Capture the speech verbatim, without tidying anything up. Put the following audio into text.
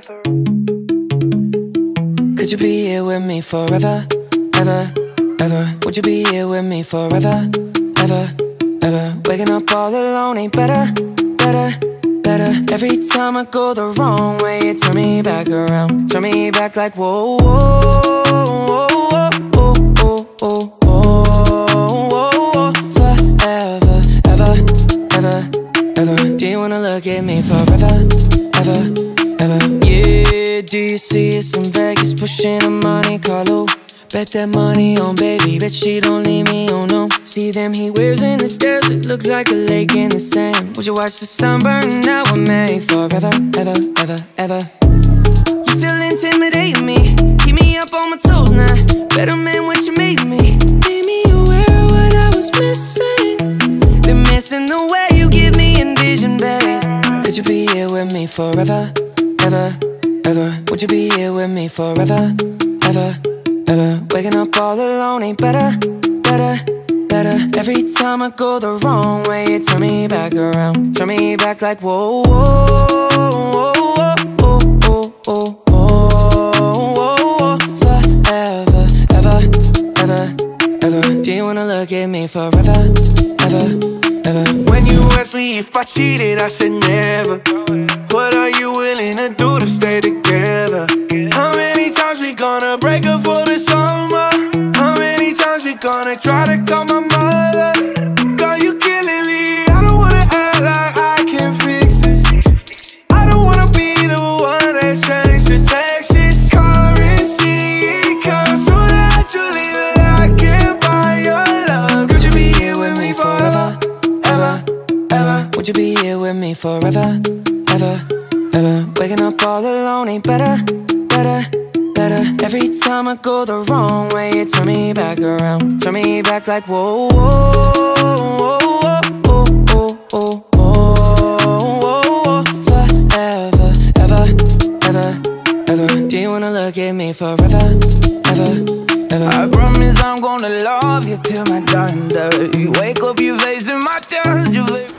Could you be here with me forever, ever, ever? Would you be here with me forever, ever, ever? Waking up all alone ain't better, better, better. Every time I go the wrong way, you turn me back around, turn me back like whoa, whoa, whoa, whoa, whoa, whoa, whoa, whoa. Forever, ever, ever, ever. Do you wanna look at me forever, ever, ever? Yeah, do you see us in Vegas pushing a Monte Carlo? Bet that money on baby, bet she don't leave me, oh no. See them he wears in the desert, look like a lake in the sand. Would you watch the sun burn out with me forever, ever, ever, ever? You still intimidate me, keep me up on my toes now. Better man what you made me, made me aware of what I was missing. Been missing the way you give me envision, babe. Could you be here with me forever, ever, ever? Would you be here with me forever, ever, ever? Waking up all alone ain't better, better, better. Every time I go the wrong way, you turn me back around, turn me back like whoa, whoa, whoa, whoa, whoa, whoa, whoa, whoa. Forever, ever, ever, ever. Do you wanna look at me forever, ever, ever? When you asked me if I cheated, I said never. What are you willing to do to stay together? How many times we gonna break up for the summer? How many times we gonna try to call my mother? Girl, you killing me. I don't wanna act like I can fix this. I don't wanna be the one that changes the Texas currency. It comes so naturally that I can't buy your love. Could you be here with me forever, ever, ever? Would you be here with me forever, ever, ever? Waking up all alone ain't better, better, better. Every time I go the wrong way, you turn me back around, turn me back like whoa, whoa, whoa, whoa, whoa, whoa, whoa, whoa. Forever, ever, ever, ever. Do you wanna look at me forever, ever, ever? I promise I'm gonna love you till my dying day. You wake up, you're facing my chest, you